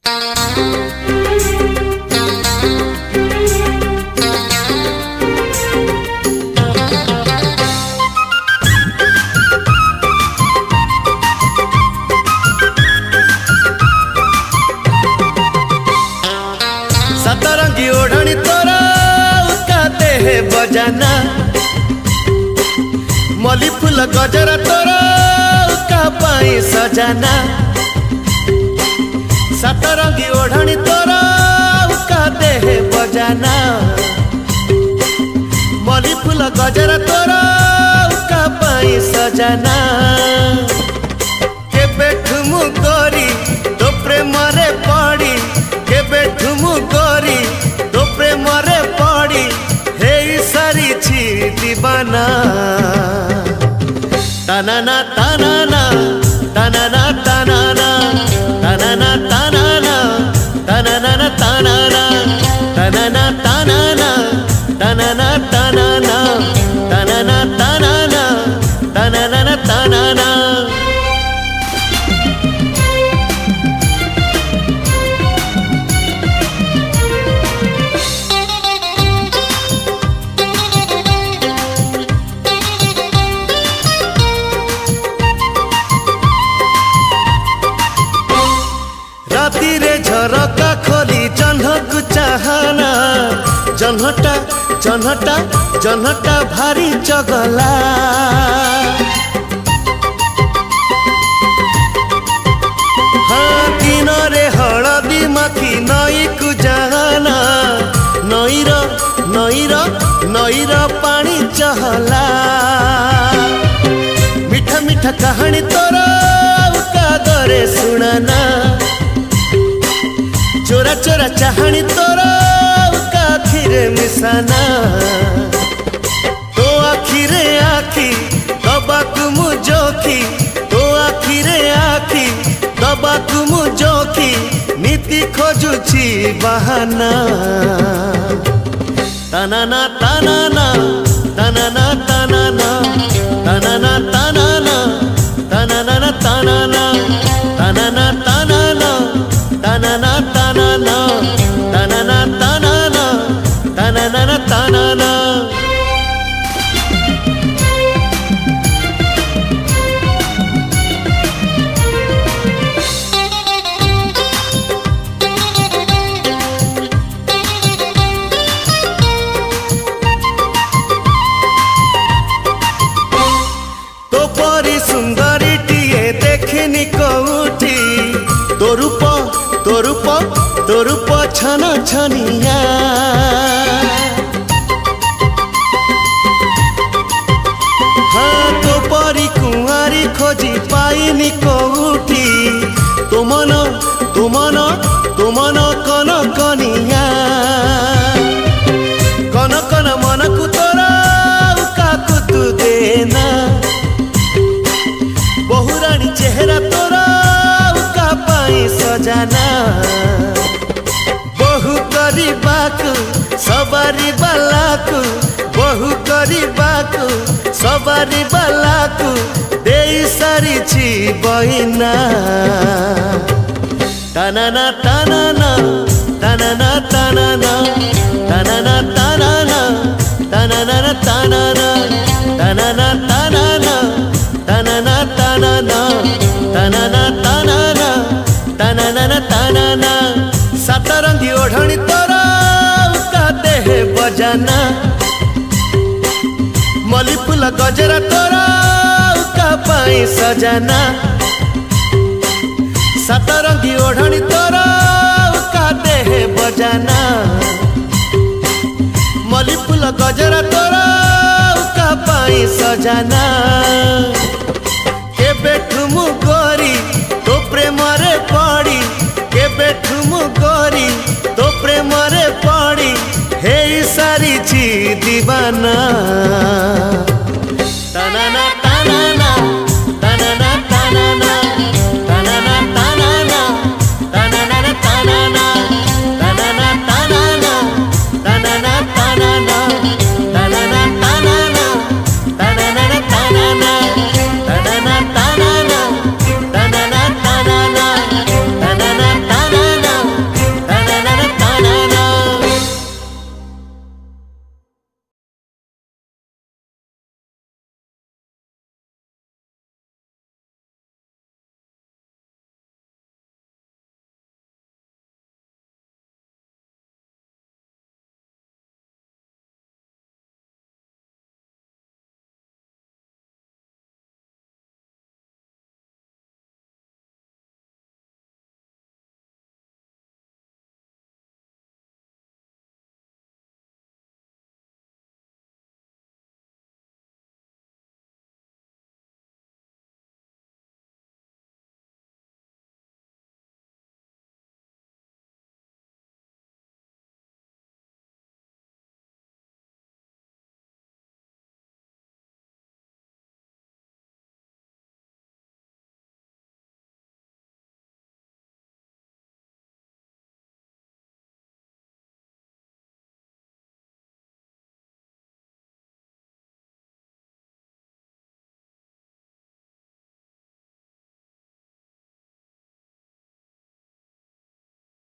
सतरंगी ओढ़नी तोरा उकाते है बजाना, मली फूल गजरा तोरा उका पाई सजाना। सतरंगी ओढ़नी तोरा उकाते है बजाना, मली फूल गजरा तोरा उका पाई सजाना। केबे ठुमु करी तो प्रेम रे पड़ी, केबे ठुमु करी तो प्रेम रे पड़ी, हे सारी छी दीवाना। तनाना तनाना तनाना तनाना तनाना तनाना तनाना तनाना तनाना तनाना तनाना तनाना तनाना तनाना तनाना तनाना। राती रे झरका खोली जह्नक चाहना, जह्नटा जह्नटा जह्नटा भारी चगला। हाँ दिन रे हलदी माखी नई को जाना, नईर नईर नईर पानी चहला। मीठा मीठा कहानी तोरा कागरे सुनाना, चोरा चोरा चाहनी तोरा आखिरे मिसाना। तो आखिरे आखी दबाकु मु जोखी, तो आखिरे आखी दबाकु मु जोखी, नीति खोजुची बहाना। तनाना तनाना तनाना तनाना तनाना तनाना तनाना तनाना तनाना तनाना तनाना तनाना तनाना तनाना तनाना तनाना। तो परी सुंदरी टीए देखनी कौटी, तो रूप तो रूप छन छनिया। हाँ तो परी कुंवारी खोजी पाइनी कौटी, तो मन कन कनिया। कन कन मन को तोरा काकु तू देना, बहुरानी चेहरा तोरा का पाई सजाना। बहु करिबाकु सवारी बालाकु, बहु करिबाकु सवारी बालाकु, देई सारी छी बहिना। तनाना तनाना तनाना तनाना तनाना तनाना तनाना तनाना तनाना तनाना तनाना तनाना तनाना तनाना तनाना तनाना। सतरंगी ओढ़नी तोरा उकाते है बजाना, मली फूल गजरा तोरा उका पाई सजाना। सतरंगी ओढ़नी तोरा उकाते है बजाना, मली फूल गजरा तोरा उका पाई सजाना। केबे ठुमु करी तो प्रेम रे पड़ी, केबे ठुमु करी तो प्रेम रे पड़ी, हे सारी छी दीवाना।